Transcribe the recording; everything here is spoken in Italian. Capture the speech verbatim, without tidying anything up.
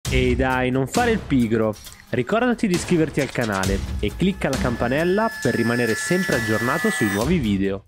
Ehi dai, non fare il pigro! Ricordati di iscriverti al canale e clicca la campanella per rimanere sempre aggiornato sui nuovi video.